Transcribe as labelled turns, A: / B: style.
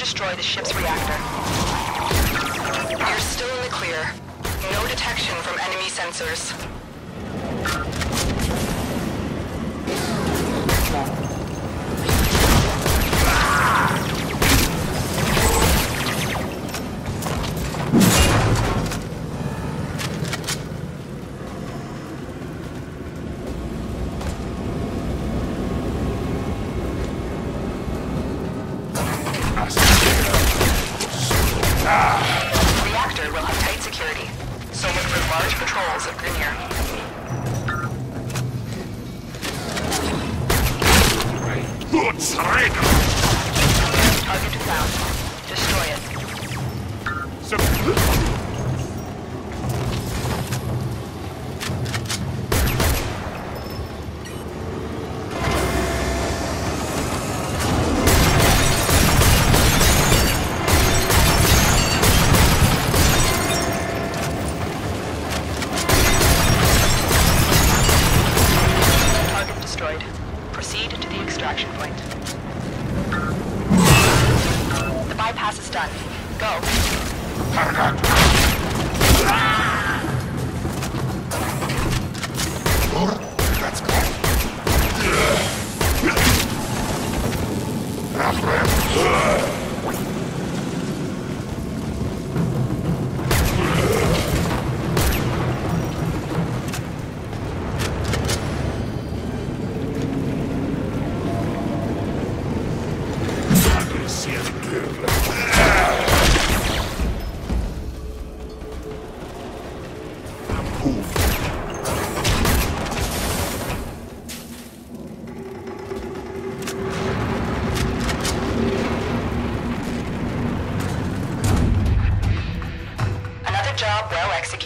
A: destroy the ship's reactor. You're still in the clear. No detection from enemy sensors. The reactor will have tight security, so look for large patrols of Grenier. Target found. Destroy it. Target destroyed. Proceed to the extraction point. The bypass is done. Go. Job well executed.